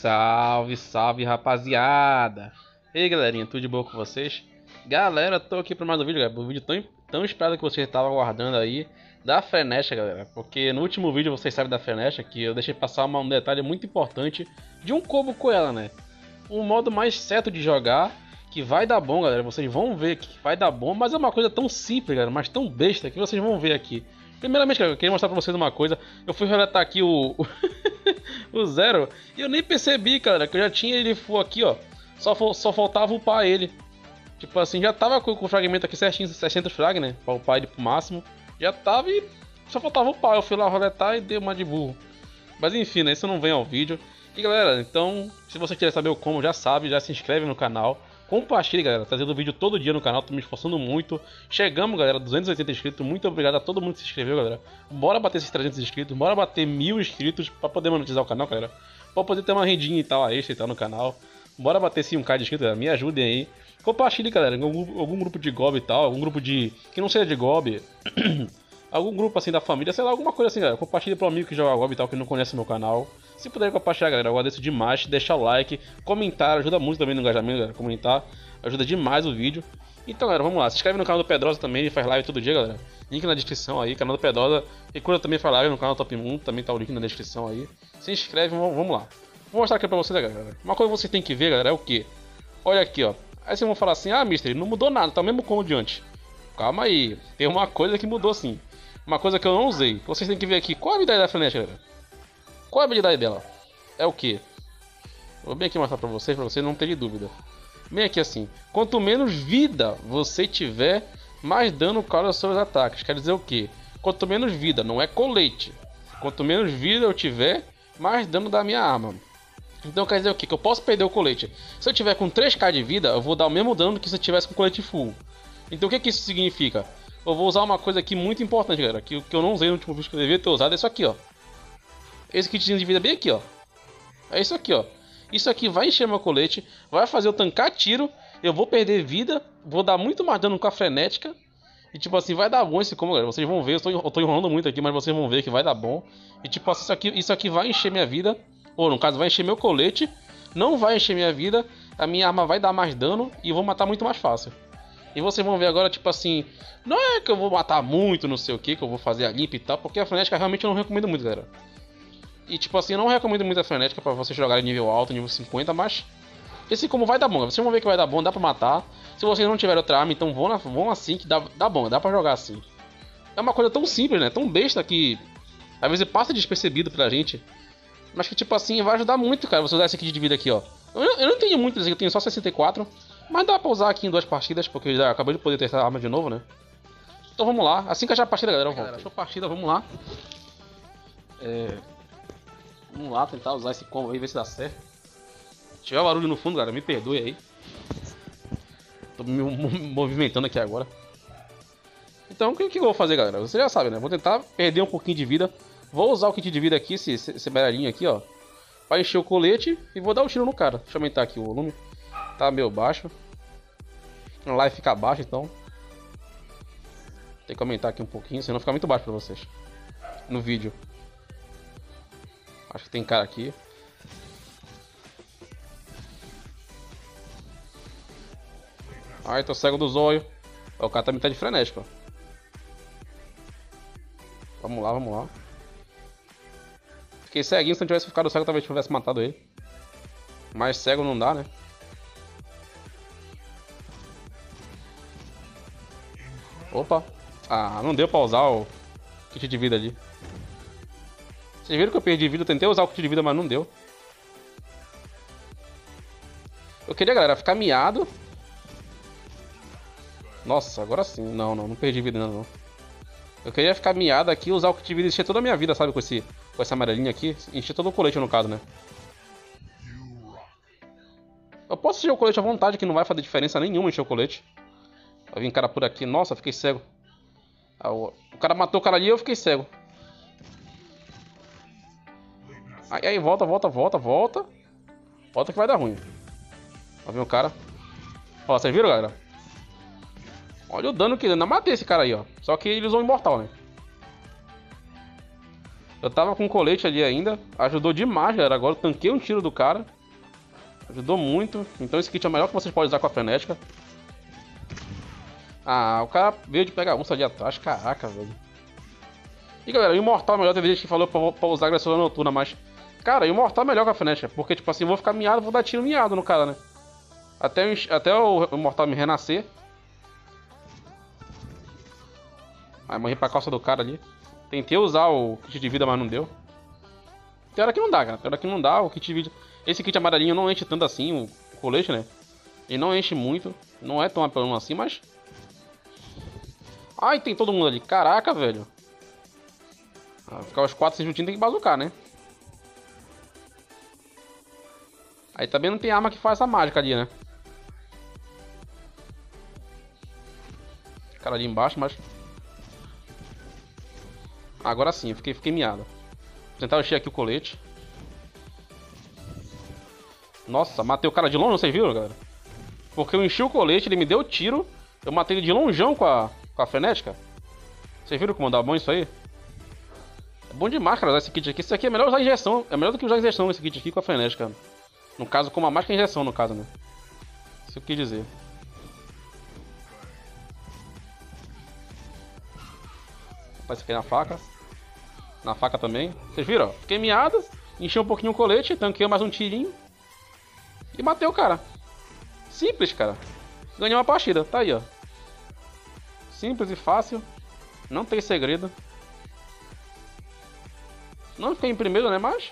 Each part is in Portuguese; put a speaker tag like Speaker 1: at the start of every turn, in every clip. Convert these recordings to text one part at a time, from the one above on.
Speaker 1: Salve, salve, rapaziada! E aí, galerinha, tudo de boa com vocês? Galera, tô aqui para mais um vídeo, galera. Um vídeo tão esperado que vocês estavam aguardando aí da Frenesha, galera. Porque no último vídeo vocês sabem da Frenesha que eu deixei passar um detalhe muito importante de um combo com ela, né? Um modo mais certo de jogar que vai dar bom, galera. Vocês vão ver que vai dar bom, mas é uma coisa tão simples, galera, mas tão besta que vocês vão ver aqui. Primeiramente, galera, eu queria mostrar pra vocês uma coisa. Eu fui relatar aqui o o Zero e eu nem percebi, cara, que eu já tinha ele full aqui, ó. Só faltava upar ele. Tipo assim, já tava com o fragmento aqui certinho, 600 frag, né? Pra upar ele pro máximo. Já tava e só faltava upar. Eu fui lá roletar e dei uma de burro. Mas enfim, né? Isso não vem ao vídeo. E galera, então, se você quiser saber o como, já sabe, já se inscreve no canal. Compartilhe, galera, trazendo vídeo todo dia no canal, tô me esforçando muito. Chegamos, galera, 280 inscritos, muito obrigado a todo mundo que se inscreveu, galera. Bora bater esses 300 inscritos, bora bater 1000 inscritos pra poder monetizar o canal, galera. Pra poder ter uma rendinha e tal, extra e tal no canal. Bora bater esse 1k de inscritos, galera, me ajudem aí. Compartilhe, galera, em algum grupo de GOB e tal, algum grupo de... que não seja de GOB. Algum grupo assim da família, sei lá, alguma coisa assim, galera. Compartilhe pro amigo que joga GOB e tal, que não conhece meu canal. Se puder compartilhar, galera, eu agradeço demais. Deixar o like, comentar, ajuda muito também no engajamento, galera. Comentar ajuda demais o vídeo. Então, galera, vamos lá. Se inscreve no canal do Pedrosa também, ele faz live todo dia, galera. Link na descrição aí, canal do Pedrosa. E quando eu também faz live no canal Top 1, também tá o link na descrição aí. Se inscreve, vamos lá. Vou mostrar aqui pra vocês, galera. Uma coisa que vocês têm que ver, galera, é o que? Olha aqui, ó. Aí vocês vão falar assim, ah, mister, não mudou nada, tá o mesmo como de antes. Calma aí, tem uma coisa que mudou sim. Uma coisa que eu não usei. Vocês têm que ver aqui, qual a habilidade da Frenesha, galera? Qual a habilidade dela? É o que? Vou bem aqui mostrar pra vocês não terem dúvida. Bem aqui assim, quanto menos vida você tiver, mais dano causa aos seus ataques. Quer dizer o que? Quanto menos vida, não é colete. Quanto menos vida eu tiver, mais dano da minha arma. Então quer dizer o que? Que eu posso perder o colete. Se eu tiver com 3k de vida, eu vou dar o mesmo dano que se eu tivesse com colete full. Então o que isso significa? Eu vou usar uma coisa aqui muito importante, galera, que eu não usei no último vídeo que eu devia ter usado, é isso aqui, ó. Esse kitzinho de vida bem aqui, ó. É isso aqui, ó. Isso aqui vai encher meu colete, vai fazer eu tancar tiro, eu vou perder vida, vou dar muito mais dano com a frenética. E tipo assim, vai dar bom esse combo, galera. Vocês vão ver, eu tô enrolando muito aqui, mas vocês vão ver que vai dar bom. E tipo assim, isso aqui vai encher minha vida, ou no caso vai encher meu colete, não vai encher minha vida, a minha arma vai dar mais dano e eu vou matar muito mais fácil. E vocês vão ver agora, tipo assim, não é que eu vou matar muito, não sei o que eu vou fazer a limpa e tal, porque a frenética realmente eu não recomendo muito, galera. E tipo assim, eu não recomendo muito a frenética pra vocês jogarem nível alto, nível 50, mas esse como vai dar bom, vocês vão ver que vai dar bom, dá pra matar. Se vocês não tiverem outra arma, então vão assim, que dá bom, dá pra jogar assim. É uma coisa tão simples, né, tão besta que às vezes passa despercebido pra gente. Mas que tipo assim, vai ajudar muito, cara, você usar esse kit de vida aqui, ó. Eu não tenho muito, eu tenho só 64. Mas dá pra usar aqui em 2 partidas, porque eu já acabei de poder testar a arma de novo, né? Então vamos lá, assim que achar a partida, galera, eu volto. Achou a partida, vamos lá. Vamos lá, tentar usar esse combo aí, ver se dá certo. Se tiver barulho no fundo, galera, me perdoe aí. Tô me movimentando aqui agora. Então, o que eu vou fazer, galera? Você já sabe, né? Vou tentar perder um pouquinho de vida. Vou usar o kit de vida aqui, esse baralhinho aqui, ó, pra encher o colete e vou dar um tiro no cara. Deixa eu aumentar aqui o volume. Tá meio baixo. A live fica baixa, então tem que aumentar aqui um pouquinho, senão fica muito baixo pra vocês no vídeo. Acho que tem cara aqui. Ai, tô cego dos olhos. O cara também tá de frenético, ó. Vamos lá, vamos lá. Fiquei ceguinho, se não tivesse ficado cego talvez tivesse matado ele. Mas cego não dá, né? Opa! Ah, não deu pra usar o kit de vida ali. Vocês viram que eu perdi vida? Eu tentei usar o kit de vida, mas não deu. Eu queria, galera, ficar miado. Nossa, agora sim. Não perdi vida ainda não. Eu queria ficar miado aqui, usar o kit de vida e encher toda a minha vida, sabe? Com essa amarelinha aqui. Encher todo o colete no caso, né? Eu posso encher o colete à vontade, que não vai fazer diferença nenhuma encher o colete. Vai vir cara por aqui. Nossa, fiquei cego. O cara matou o cara ali e eu fiquei cego. Aí, volta. Volta que vai dar ruim. Vai vir o cara. Ó, vocês viram, galera? Olha o dano que ele ainda matei esse cara aí, ó. Só que ele usou o imortal, né? Eu tava com colete ali ainda. Ajudou demais, galera. Agora eu tanquei um tiro do cara. Ajudou muito. Então esse kit é o melhor que vocês podem usar com a frenética. Ah, o cara veio de pegar urso ali atrás. Caraca, velho. E galera, o Imortal é melhor. Teve gente que falou pra usar agressora noturna, mas... Cara, o Imortal é melhor que a frenética. Porque, tipo assim, eu vou ficar miado, vou dar tiro miado no cara, né? Até o Imortal me renascer. Aí morri pra calça do cara ali. Tentei usar o kit de vida, mas não deu. Tem hora que não dá, cara. Tem hora que não dá. O kit de vida... Esse kit amarelinho não enche tanto assim, o colete, né? Ele não enche muito. Não é tão apelão assim, mas... Ai, tem todo mundo ali. Caraca, velho. Ficar os 4 se juntinho tem que bazucar, né? Aí também não tem arma que faz essa mágica ali, né? Cara ali embaixo, mas... Agora sim, eu fiquei miado. Vou tentar encher aqui o colete. Nossa, matei o cara de longe, vocês viram, galera? Porque eu enchi o colete, ele me deu tiro. Eu matei ele de longeão com a frenética. Vocês viram como dá bom isso aí? É bom demais, cara, usar esse kit aqui. Isso aqui é melhor usar injeção. É melhor do que usar injeção nesse kit aqui com a frenética. No caso, com uma mágica injeção, no caso, né? Isso eu quis dizer. Vou isso aqui na faca. Na faca também. Vocês viram, ó? Fiquei miado. Enchi um pouquinho o colete. Tanquei mais um tirinho. E matei o cara. Simples, cara. Ganhei uma partida. Tá aí, ó. Simples e fácil. Não tem segredo. Não fiquei em primeiro, né? Mas...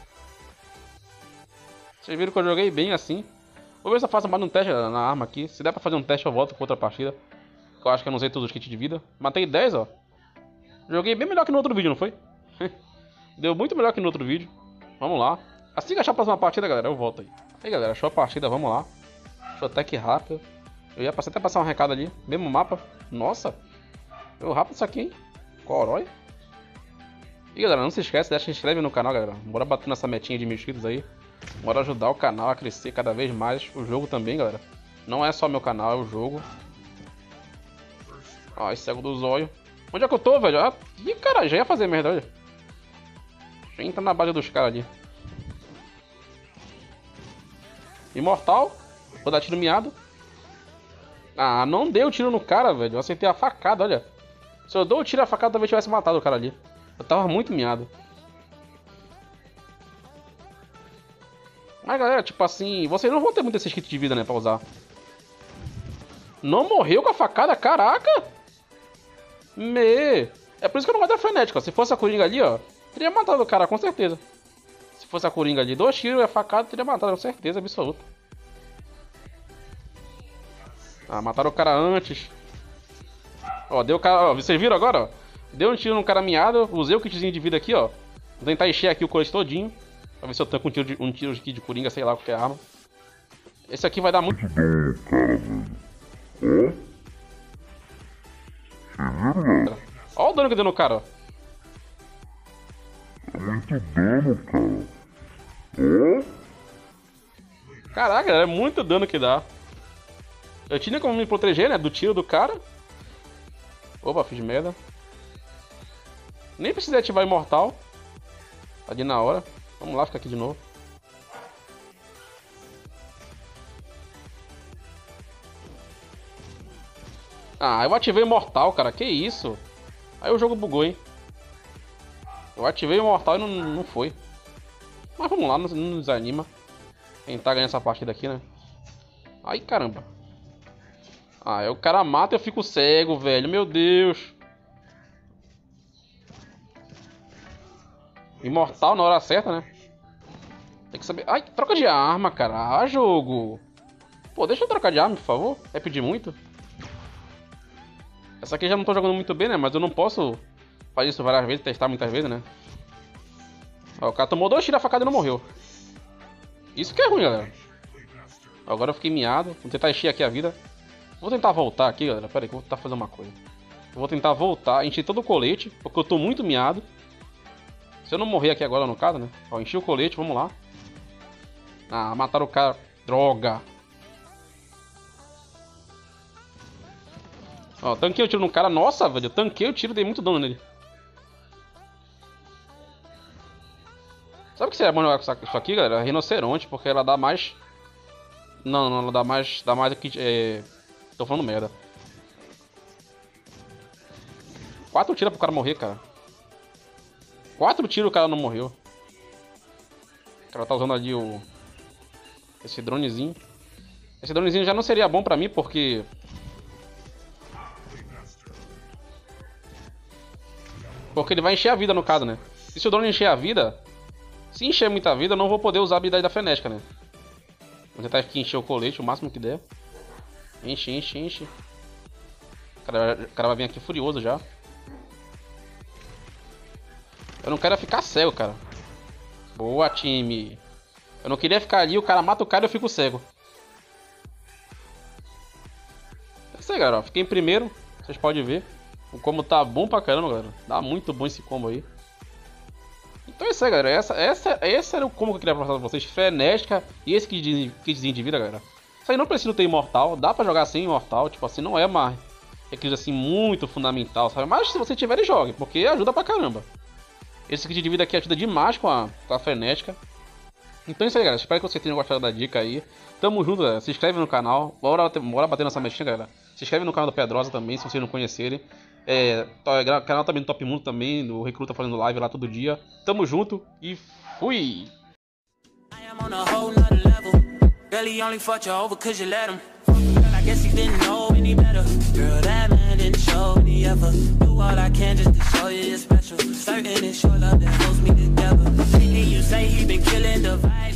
Speaker 1: Vocês viram que eu joguei bem assim. Vou ver se eu faço mais um teste na arma aqui. Se der pra fazer um teste, eu volto com outra partida. Que eu acho que eu não usei todos os kits de vida. Matei 10, ó. Joguei bem melhor que no outro vídeo, não foi? Deu muito melhor que no outro vídeo. Vamos lá. Assim que achar a próxima partida, galera, eu volto aí. Aí, galera, achou a partida, vamos lá. Deixa eu até que rápido. Eu ia até passar um recado ali. Mesmo mapa. Nossa. Deu rápido isso aqui, hein? Corói. E, galera, não se esquece, deixa se inscreve no canal, galera. Bora bater nessa metinha de 1000 inscritos aí. Bora ajudar o canal a crescer cada vez mais. O jogo também, galera. Não é só meu canal, é o jogo. Ó, esse cego do zóio. Onde é que eu tô, velho? Ah, ih, cara, já ia fazer merda, olha. Já entra na base dos caras ali. Imortal. Vou dar tiro miado. Ah, não deu tiro no cara, velho. Eu acertei a facada, olha. Se eu dou o tiro a facada, talvez tivesse matado o cara ali. Eu tava muito miado. Mas, galera, tipo assim... Vocês não vão ter muito esses kits de vida, né, pra usar. Não morreu com a facada? Caraca! É por isso que eu não gosto da frenética, ó. Se fosse a coringa ali, ó, teria matado o cara, com certeza. Se fosse a coringa ali, 2 tiros e a facada, teria matado, com certeza absoluta. Ah, mataram o cara antes. Ó, deu o cara, ó, vocês viram agora, ó? Deu um tiro no cara miado, usei o kitzinho de vida aqui, ó. Vou tentar encher aqui o colete todinho. Pra ver se eu tanco um tiro aqui de coringa, sei lá, qualquer arma. Esse aqui vai dar muito dano, cara, velho. Olha o dano que deu no cara, ó. É muito dano, cara. Caraca, galera, é muito dano que dá. Eu tinha como me proteger, né, do tiro do cara. Opa, fiz merda. Nem precisei ativar Imortal. Ali na hora. Vamos lá, ficar aqui de novo. Ah, eu ativei Imortal, cara. Que isso? Aí o jogo bugou, hein? Eu ativei o Imortal e não foi. Mas vamos lá, não desanima. Tentar ganhar essa partida aqui, né? Ai, caramba. Ah, aí o cara mata e eu fico cego, velho. Meu Deus. Imortal na hora certa, né? Tem que saber... Ai, troca de arma, cara. Ah, jogo. Pô, deixa eu trocar de arma, por favor. É pedir muito. Essa aqui eu já não tô jogando muito bem, né? Mas eu não posso fazer isso várias vezes, testar muitas vezes, né? Ó, o cara tomou 2 tiros a facada e não morreu. Isso que é ruim, galera. Agora eu fiquei miado. Vou tentar encher aqui a vida. Vou tentar voltar aqui, galera. Pera aí que eu vou tentar fazer uma coisa. Eu vou tentar voltar, encher todo o colete, porque eu tô muito miado. Se eu não morrer aqui agora, no caso, né? Ó, enchi o colete, vamos lá. Ah, mataram o cara. Droga. Ó, tanquei o tiro no cara. Nossa, velho, eu tanquei o tiro, dei muito dano nele. Sabe o que seria bom jogar com isso aqui, galera? Rinoceronte, porque ela dá mais... Não, ela dá mais aqui... Tô falando merda. 4 tiros pro cara morrer, cara. 4 tiros o cara não morreu. O cara tá usando ali esse dronezinho. Esse dronezinho já não seria bom pra mim, porque... Porque ele vai encher a vida no caso, né? E se o drone encher a vida... Se encher muita vida, eu não vou poder usar a habilidade da frenética, né? Vou tentar aqui encher o colete o máximo que der. Enche. O cara vai vir aqui furioso já. Eu não quero ficar cego, cara. Boa, time. Eu não queria ficar ali, o cara mata o cara e eu fico cego. É isso aí, galera. Fiquei em primeiro. Vocês podem ver. O combo tá bom pra caramba, galera. Dá muito bom esse combo aí. Então é isso aí, galera. Esse era o combo que eu queria passar pra vocês. Frenética e esse kitzinho de vida, galera. Isso aí não precisa ter imortal. Dá pra jogar sem imortal. Tipo assim, não é uma requisito assim muito fundamental, sabe? Mas se você tiver, ele jogue, porque ajuda pra caramba. Esse kit de vida aqui ajuda demais com a frenética. Então é isso aí, galera. Espero que vocês tenham gostado da dica aí. Tamo junto, galera. Se inscreve no canal. Bora bater nessa mexinha, galera. Se inscreve no canal do Pedrosa também, se vocês não conhecerem. Canal também do Top Mundo também, do Recruta fazendo live lá todo dia. Tamo junto e fui! Really only fought you over cause you let him. Girl, I guess he didn't know any better. Girl, that man didn't show any ever. Do all I can just to show you you're special. Certain it's your love that holds me together. And you say he been killing the vibe.